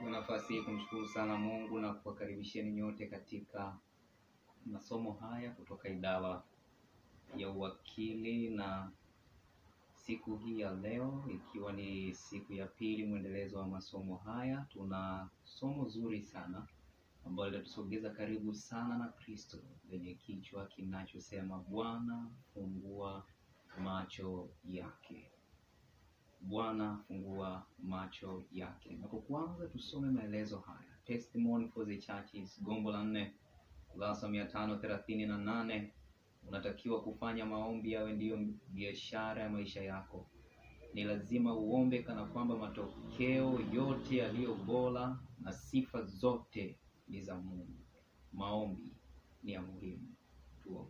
Kwa nafasi kumshukuru sana Mungu na kuwakaribisheni nyote katika masomo haya kutoka idara ya uwakili, na siku hii ya leo ikiwa ni siku ya pili mwendelezo wa masomo haya, tuna somo zuri sana ambalo litatusogeza karibu sana na Kristo, lenye kichwa kinachosema Bwana fungua macho yake. Bwana fungua macho yake. Na kwa kwanza tusome maelezo haya. Testimony for the Churches, gombo la 4, kurasa 538. Unatakiwa kufanya maombi yawe ndiyo biashara ya maisha yako. Ni lazima uombe kana kwamba matokeo yote yaliyo bora na sifa zote ni za Mungu. Maombi ni ya muhimu. Tuombe.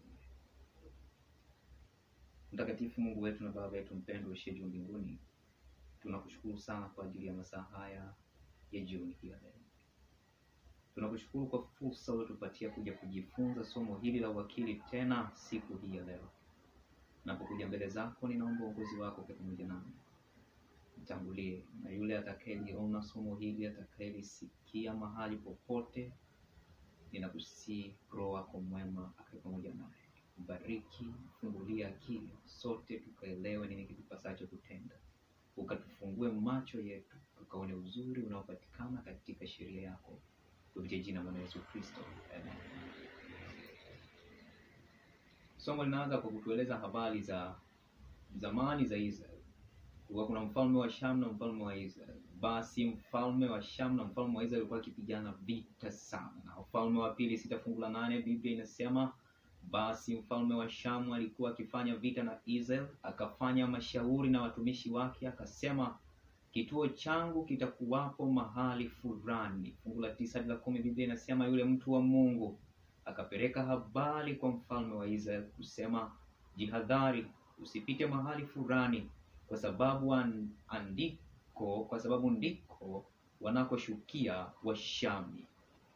Mtakatifu Mungu wetu na Baba yetu mpendwa uliye juu mbinguni, tunakushukuru sana kwa ajili ya masaa haya ya jioni hii leo. Tunakushukuru kwa fursa uliyotupatia kuja kujifunza somo hili la uwakili tena siku hii ya leo. Napokuja mbele zako, ninaomba uongozi wako pamoja nami. Mtangulie na yule atakayeliona somo hili, atakayelisikia mahali popote, ninakusihi Roho wako mwema akae pamoja naye. Bariki, fungulia akili, sote tukaelewe nini kitupasacho kutenda. Ukatufungue macho yetu, tukaone uzuri unaopatikana katika sheria yako. Kupitia jina la Yesu Kristo. Amen. Somo linaanza kwa kutueleza habari za zamani za Israeli. Kuna mfalme wa Sham na mfalme wa Israeli. Basi mfalme wa Sham na mfalme wa Israeli walikuwa wakipigana vita sana. Na mfalme wa pili 6 fungu la 8 Biblia inasema, basi mfalme wa Shamu alikuwa akifanya vita na Israel, akafanya mashauri na watumishi wake, akasema, kituo changu kitakuwapo mahali fulani. Fungu la 9 hadi la 10 Biblia inasema, yule mtu wa Mungu akapeleka habari kwa mfalme wa Israel kusema, jihadhari, usipite mahali fulani, kwa sababu ndiko wanakoshukia Washami.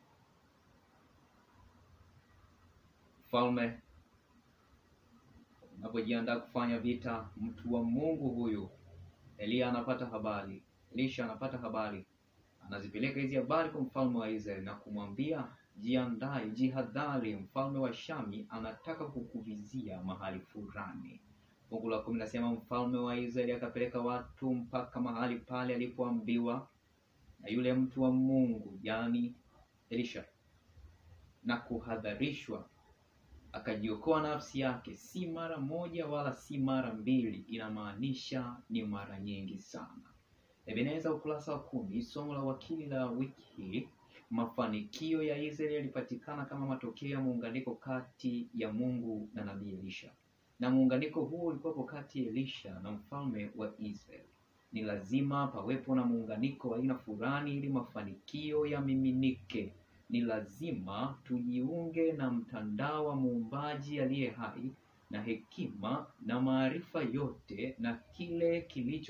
Mfalme anapojiandaa kufanya vita, mtu wa Mungu huyu Elisha anapata habari, anazipeleka hizi habari kwa mfalme wa Israeli na kumwambia, jiandae, jihadhari, mfalme wa Shami anataka kukuvizia mahali fulani. Fungu la 10 nasema, mfalme wa Israeli akapeleka watu mpaka mahali pale alipoambiwa na yule mtu wa Mungu, yani Elisha, na kuhadharishwa. Akajiokoa nafsi yake, si mara moja wala si mara mbili, inamaanisha ni mara nyingi sana. Ebeneza ukurasa wa 10, somo la wakili la wiki hii. Mafanikio ya Israeli yalipatikana kama matokeo ya muunganiko kati ya Mungu na nabii Elisha. Na muunganiko huo ulikuwa kati ya Elisha na mfalme wa Israeli. Ni lazima pawepo na muunganiko wa aina fulani ili mafanikio yamiminike. Ni lazima tujiunge na mtandao wa muumbaji aliye hai, na hekima na maarifa yote, na kile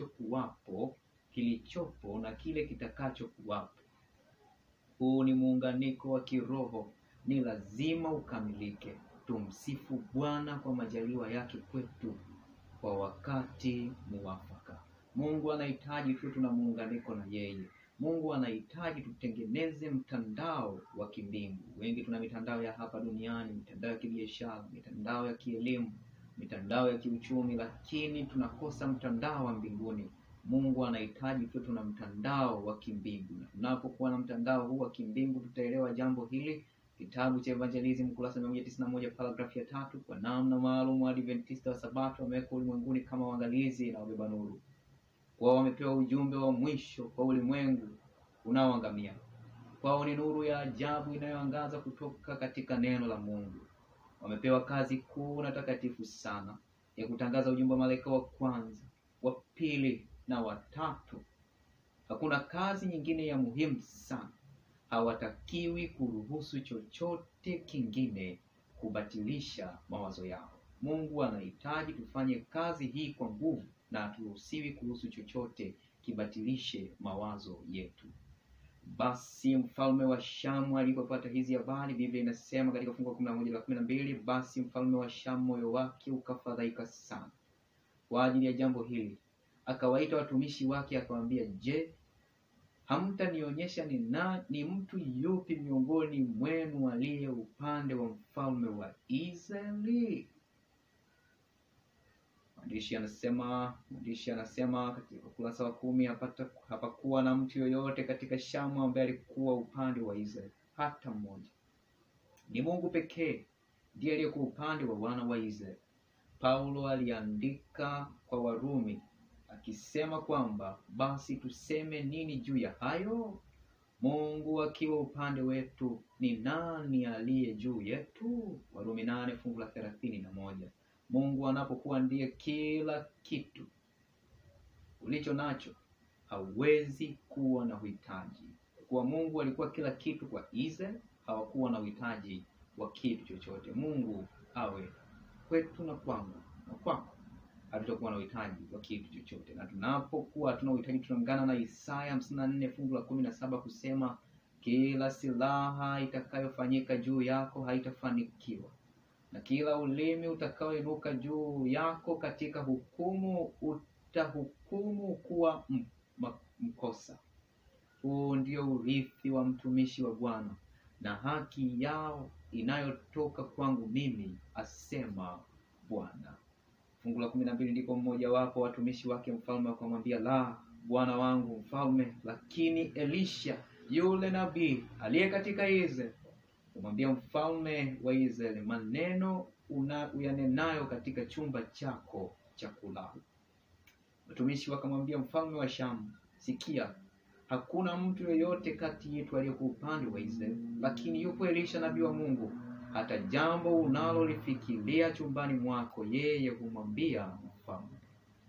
kilichopo na kile kitakachokuwapo. Huu ni muunganiko wa kiroho, ni lazima ukamilike. Tumsifu Bwana kwa majaliwa yake kwetu kwa wakati muafaka. Mungu anahitaji tu tuna muunganiko na yeye. Mungu anahitaji tutengeneze mtandao wa kimbingu. Wengi tuna mitandao ya hapa duniani, mitandao ya kibiashara, mitandao ya kielimu, mitandao ya kiuchumi, lakini tunakosa mtandao wa mbinguni. Mungu anahitaji tu tuna mtandao wa kimbingu. Na tunapokuwa na mtandao huu wa kimbingu, tutaelewa jambo hili. Kitabu cha Evangelism kurasa 191 paragrafu ya 3, kwa namna maalum wa Adventista wa Sabato wamewekwa ulimwenguni kama waangalizi na wabeba nuru. Wao wamepewa ujumbe wa mwisho kwa ulimwengu unaoangamia. Kwao ni nuru ya ajabu inayoangaza kutoka katika neno la Mungu. Wamepewa kazi kuu na takatifu sana ya kutangaza ujumbe wa malaika wa kwanza, wa pili na wa tatu. Hakuna kazi nyingine ya muhimu sana. Hawatakiwi kuruhusu chochote kingine kubatilisha mawazo yao. Mungu anahitaji tufanye kazi hii kwa nguvu, na haturuhusiwi kuruhusu chochote kibatilishe mawazo yetu. Basi mfalme wa Shamu alipopata hizi habari, Biblia inasema katika fungu la 11 na 12, basi mfalme wa Shamu moyo wake ukafadhaika sana kwa ajili ya jambo hili. Akawaita watumishi wake akawaambia, je, hamtanionyesha ni mtu yupi miongoni mwenu aliye upande wa mfalme wa Israeli? Mwandishi anasema katika ukurasa wa 10, hapakuwa na mtu yoyote katika Shamu ambaye alikuwa upande wa Israeli, hata mmoja. Ni Mungu pekee ndiye aliyekuwa upande wa wana wa Israeli. Paulo aliandika kwa Warumi akisema kwamba basi tuseme nini juu ya hayo? Mungu akiwa upande wetu, ni nani aliye juu yetu? Warumi 8 fungu la 31. Mungu anapokuwa ndiye kila kitu ulicho nacho, hauwezi kuwa na uhitaji. Kwa Mungu alikuwa kila kitu kwa Israeli, hawakuwa na uhitaji wa kitu chochote. Mungu awe kwetu na kwangu na kwako, hatutakuwa na uhitaji wa kitu chochote. Na tunapokuwa hatuna uhitaji, tunaungana na Isaya 54 fungu la 17 kusema, kila silaha itakayofanyika juu yako haitafanikiwa, na kila ulimi utakaoinuka juu yako katika hukumu utahukumu kuwa mkosa. Huu ndio urithi wa mtumishi wa Bwana, na haki yao inayotoka kwangu mimi, asema Bwana. Fungu la 12, ndipo mmoja wapo watumishi wake mfalme akamwambia, la, bwana wangu mfalme. Lakini Elisha yule nabii aliye katika Israeli kumwambia mfalme wa Israeli, maneno uyanenayo katika chumba chako cha kulala. Watumishi wakamwambia mfalme wa Shamu, sikia, hakuna mtu yeyote kati yetu aliyekuwa upande wa Israeli, lakini yupo Elisha nabii wa Mungu. Hata jambo unalolifikiria chumbani mwako, yeye humwambia mfalme.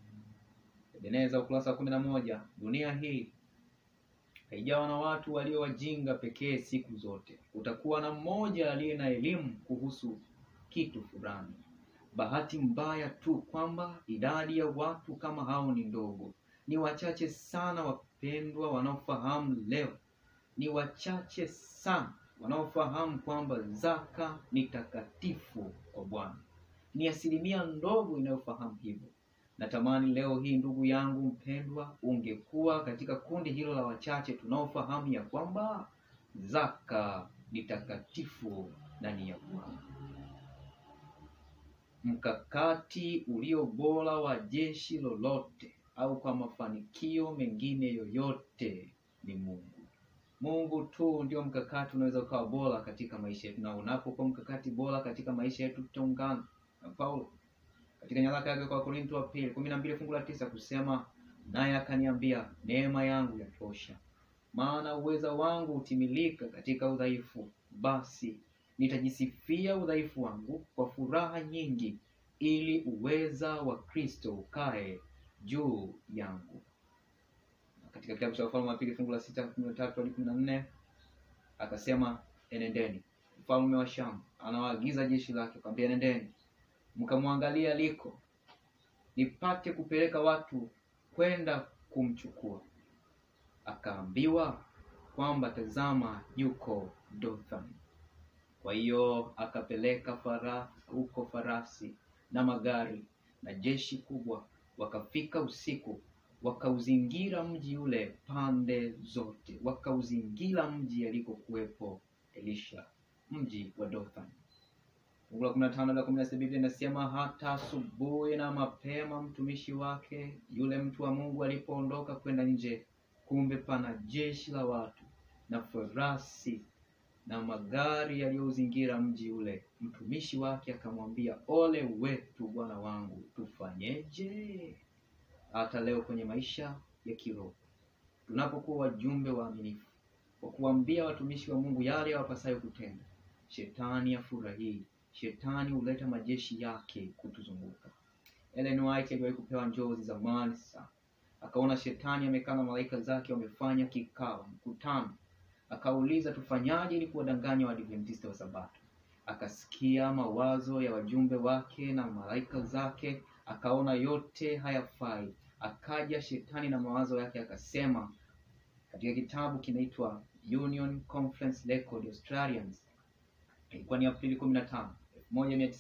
Ebeneza ukurasa 11. Dunia hii haijawa na watu walio wajinga pekee siku zote. Utakuwa na mmoja aliye na elimu kuhusu kitu fulani. Bahati mbaya tu kwamba idadi ya watu kama hao ni ndogo. Ni wachache sana wapendwa wanaofahamu leo. Ni wachache sana wanaofahamu kwamba zaka ni takatifu kwa Bwana. Ni asilimia ndogo inayofahamu hivyo. Natamani leo hii, ndugu yangu mpendwa, ungekuwa katika kundi hilo la wachache tunaofahamu ya kwamba zaka ni takatifu na ni ya Bwana. Mkakati ulio bora wa jeshi lolote au kwa mafanikio mengine yoyote ni Mungu. Mungu tu ndio mkakati unaweza kuwa bora katika maisha yetu, na unapokuwa mkakati bora katika maisha yetu, tutaungana na Paulo katika nyaraka yake kwa Korinto wa pili 12 fungu la 9 kusema, naye akaniambia, neema yangu yatosha, maana uweza wangu utimilika katika udhaifu. Basi nitajisifia udhaifu wangu kwa furaha nyingi, ili uweza wa Kristo ukae juu yangu. Katika kitabu cha Wafalme wa pili fungu la 6:13-14 akasema, enendeni. Mfalme wa Shamu anawaagiza jeshi lake kwamba, enendeni mkamwangalia aliko, nipate kupeleka watu kwenda kumchukua. Akaambiwa kwamba tazama, yuko Dothan. Kwa hiyo akapeleka farasi na magari na jeshi kubwa, wakafika usiku, wakauzingira mji ule pande zote, wakauzingira mji alikokuwepo Elisha, mji wa Dothan. Fungu la 15 na 17 inasema, hata asubuhi na mapema mtumishi wake yule mtu wa Mungu alipoondoka kwenda nje, kumbe pana jeshi la watu na farasi na magari yaliyozingira mji ule. Mtumishi wake akamwambia, ole wetu bwana wangu, tufanyeje? Hata leo kwenye maisha ya kiroho, tunapokuwa wajumbe waaminifu wa kuambia watumishi wa Mungu yale yawapasayo kutenda, shetani afurahii. Shetani huleta majeshi yake kutuzunguka. Ellen White aliwahi kupewa njozi za mali sana. Akaona shetani amekaa na malaika zake wamefanya mkutano. Akauliza, tufanyaje ili kuwadanganya Waadventista wa Sabato? Akasikia mawazo ya wajumbe wake na malaika zake, akaona yote hayafai. Akaja shetani na mawazo yake, akasema katika kitabu kinaitwa Union Conference Record Australians, ilikuwa ni Aprili 15,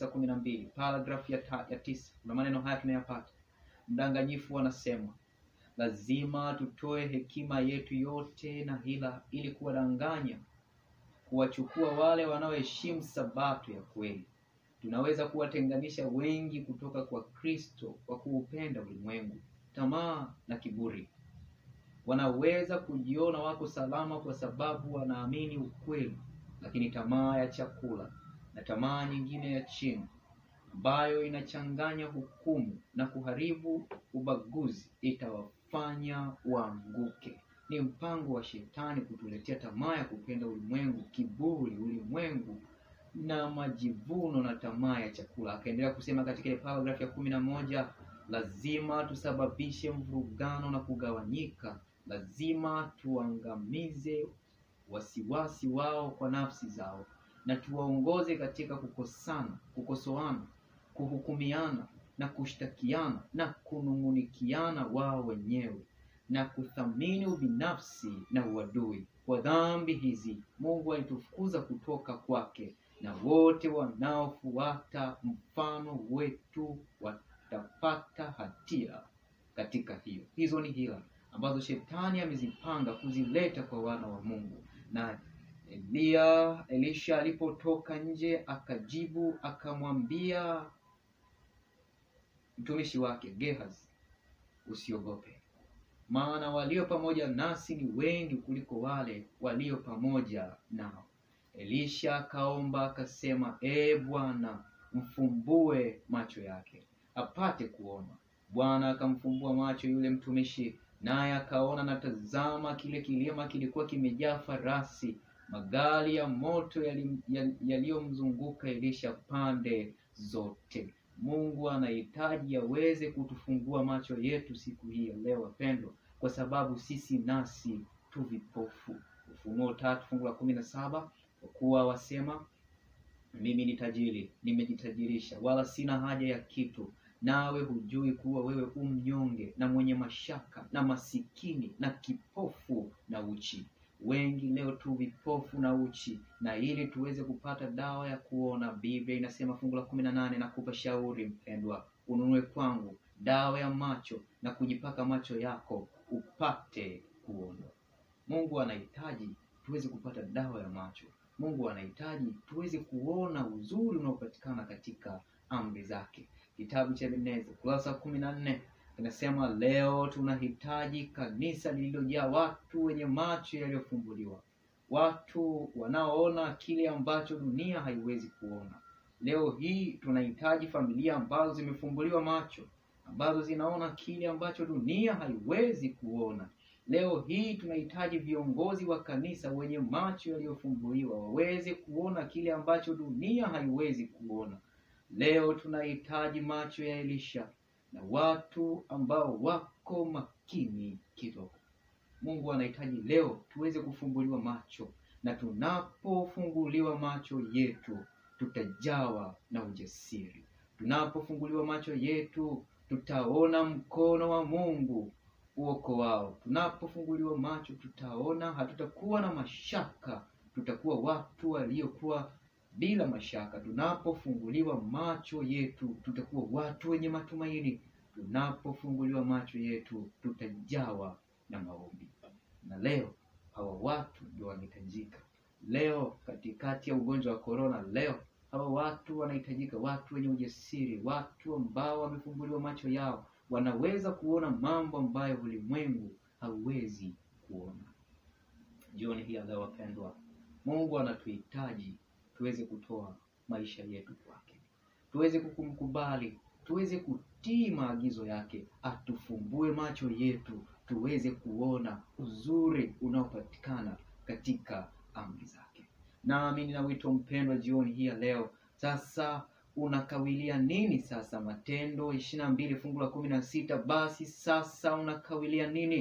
1912, paragraph ya 9. Kuna maneno haya tunayapata. Mdanganyifu anasema, Lazima tutoe hekima yetu yote na hila ili kuwadanganya, kuwachukua wale wanaoheshimu sabato ya kweli. Tunaweza kuwatenganisha wengi kutoka kwa Kristo kwa kuupenda ulimwengu, tamaa na kiburi. Wanaweza kujiona wako salama kwa sababu wanaamini ukweli, lakini tamaa ya chakula na tamaa nyingine ya chini ambayo inachanganya hukumu na kuharibu ubaguzi itawafanya waanguke. Ni mpango wa Shetani kutuletea tamaa ya kupenda ulimwengu, kiburi, ulimwengu na majivuno na tamaa ya chakula. Akaendelea kusema katika paragraph ya 11, lazima tusababishe mvurugano na kugawanyika. Lazima tuangamize wasiwasi wao kwa nafsi zao na tuwaongoze katika kukosoana, kuhukumiana na kushtakiana na kunungunikiana wao wenyewe na kuthamini ubinafsi na uadui. Kwa dhambi hizi Mungu alitufukuza kutoka kwake, na wote wanaofuata mfano wetu watapata hatia katika hiyo. Hizo ni hila ambazo Shetani amezipanga kuzileta kwa wana wa Mungu. Na Elisha alipotoka nje akajibu akamwambia mtumishi wake Gehazi, usiogope, maana walio pamoja nasi ni wengi kuliko wale walio pamoja nao. Elisha akaomba akasema, Bwana, mfumbue macho yake apate kuona. Bwana akamfumbua macho yule mtumishi, naye akaona, na tazama, kile kilima kilikuwa kimejaa farasi, magari ya moto yaliyomzunguka Elisha pande zote. Mungu anahitaji aweze kutufungua macho yetu siku hii leo wapendwa, kwa sababu sisi nasi tu vipofu. Ufunuo 3:17, kwa kuwa wasema, mimi ni tajiri, nimejitajirisha, wala sina haja ya kitu, nawe hujui kuwa wewe umnyonge na mwenye mashaka na masikini na kipofu na uchi. Wengi leo tu vipofu na uchi, na ili tuweze kupata dawa ya kuona, Biblia inasema fungu la 18, nakupa shauri mpendwa, ununue kwangu dawa ya macho na kujipaka macho yako upate kuona. Mungu anahitaji tuweze kupata dawa ya macho. Mungu anahitaji tuweze kuona uzuri unaopatikana katika amri zake. Kitabu cha Ebeneza kurasa 14 inasema, leo tunahitaji kanisa lililojaa watu wenye macho yaliyofumbuliwa, watu wanaoona kile ambacho dunia haiwezi kuona. Leo hii tunahitaji familia ambazo zimefumbuliwa macho, ambazo zinaona kile ambacho dunia haiwezi kuona. Leo hii tunahitaji viongozi wa kanisa wenye macho yaliyofumbuliwa, waweze kuona kile ambacho dunia haiwezi kuona. Leo tunahitaji macho ya Elisha na watu ambao wako makini kidogo. Mungu anahitaji leo tuweze kufumbuliwa macho, na tunapofunguliwa macho yetu tutajawa na ujasiri. Tunapofunguliwa macho yetu tutaona mkono wa Mungu uoko wao. Tunapofunguliwa macho tutaona, hatutakuwa na mashaka, tutakuwa watu waliokuwa bila mashaka. Tunapofunguliwa macho yetu tutakuwa watu wenye matumaini. Tunapofunguliwa macho yetu tutajawa na maombi. Na leo hawa watu ndio wanahitajika. Leo katikati ya ugonjwa wa corona, leo hawa watu wanahitajika, watu wenye ujasiri, watu ambao wamefunguliwa macho yao, wanaweza kuona mambo ambayo ulimwengu hauwezi kuona. Jioni hii leo wapendwa, Mungu anatuhitaji tuweze kutoa maisha yetu kwake, tuweze kumkubali, tuweze kutii maagizo yake, atufumbue macho yetu, tuweze kuona uzuri unaopatikana katika amri zake. Nami nina wito mpendwa jioni hii leo. Sasa unakawilia nini sasa? Matendo 22 fungu la 16, basi sasa unakawilia nini?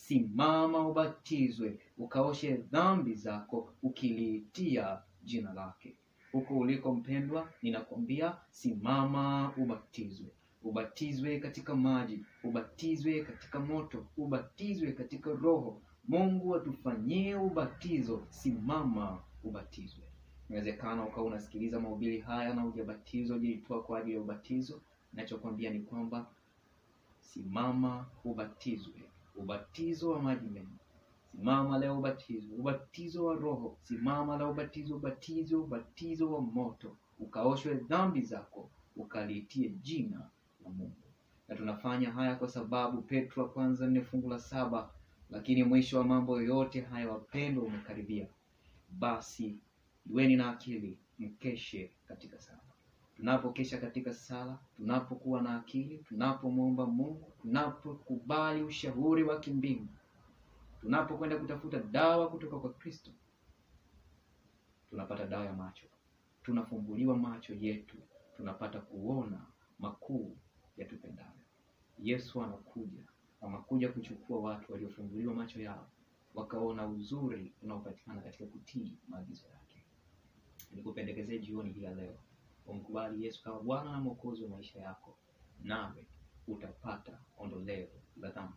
Simama ubatizwe, ukaoshe dhambi zako, ukiliitia jina lake. Huko uliko mpendwa, ninakwambia simama ubatizwe. Ubatizwe katika maji, ubatizwe katika moto, ubatizwe katika Roho. Mungu atufanyie ubatizo. Simama ubatizwe. Inawezekana ukawa unasikiliza mahubiri haya na hujabatizwa, hujitoa kwa ajili ya ubatizo. Ninachokwambia ni kwamba simama ubatizwe. ubatizo wa maji mengi, simama leo ubatizo. Ubatizo wa Roho, simama leo ubatizo wa moto, ukaoshwe dhambi zako, ukaliitie jina la Mungu. Na tunafanya haya kwa sababu Petro 1:4-7, lakini mwisho wa mambo yote haya wapendwa umekaribia. Basi iweni na akili, mkeshe katika sala. Tunapokesha katika sala, tunapokuwa na akili, tunapomwomba Mungu, tunapokubali ushauri wa kimbingu, tunapokwenda kutafuta dawa kutoka kwa Kristo, tunapata dawa ya macho. Tunafumbuliwa macho yetu, tunapata kuona makuu yatupendayo. Yesu anakuja kuchukua watu waliofumbuliwa macho yao, wakaona uzuri unaopatikana katika kutii maagizo yake. Nikupendekezee jioni hii ya leo, umkubali Yesu kama Bwana na Mwokozi wa maisha yako, nawe utapata ondoleo la dhambi.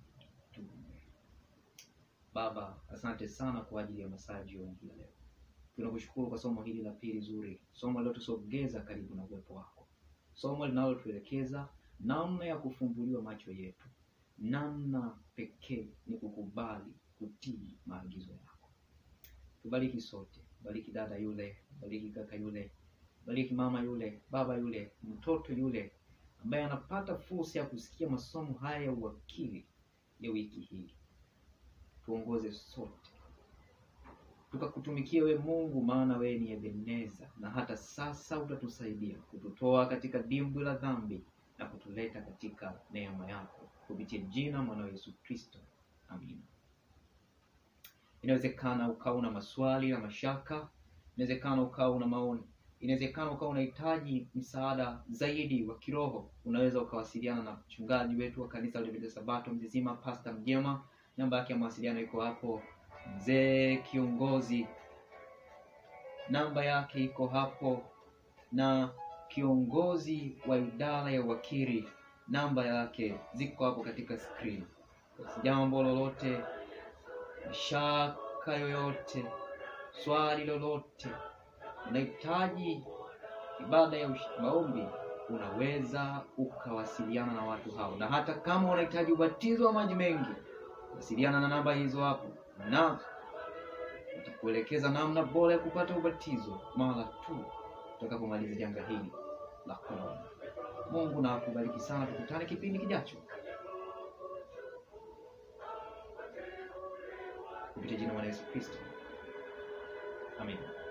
Baba, asante sana kwa ajili ya masaa jioni hii ya leo. Tunakushukuru kwa somo hili la pili zuri, somo linalotusogeza karibu na uwepo wako, somo linalotuelekeza namna ya kufumbuliwa macho yetu. Namna pekee ni kukubali kutii maagizo yako. Tubariki sote, bariki dada yule, bariki kaka yule, bariki mama yule, baba yule, mtoto yule ambaye anapata fursa ya kusikia masomo haya ya uwakili ya wiki hii. Tuongoze sote tukakutumikia we Mungu, maana we ni Ebeneza, na hata sasa utatusaidia kututoa katika dimbwi la dhambi na kutuleta katika neema yako, kupitia jina mwana Yesu Kristo. Amina. Inawezekana ukawa una maswali na mashaka, inawezekana ukawa una maoni, inawezekana ukawa unahitaji msaada zaidi wa kiroho. Unaweza ukawasiliana na mchungaji wetu wa kanisa la Sabato Mzizima, Pastor Mjema. Namba yake ya mawasiliano iko hapo. Mzee kiongozi, namba yake iko hapo, na kiongozi wa idara ya wakili, namba yake ziko hapo katika screen. Jambo lolote, shaka yoyote, swali lolote, unahitaji ibada ya maombi, unaweza ukawasiliana na watu hao. Na hata kama unahitaji ubatizo wa maji mengi, wasiliana na namba hizo hapo, na utakuelekeza namna bora ya kupata ubatizo mara tu tutakapomaliza janga hili la corona. Mungu na akubariki sana. Tukutane kipindi kijacho, kupitia jina la Yesu Kristo. Amen.